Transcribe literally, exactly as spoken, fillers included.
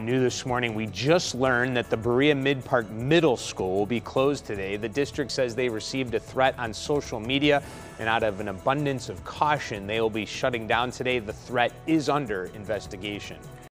New this morning, we just learned that the Berea-Midpark Middle School will be closed today. The district says they received a threat on social media, and out of an abundance of caution, they will be shutting down today. The threat is under investigation.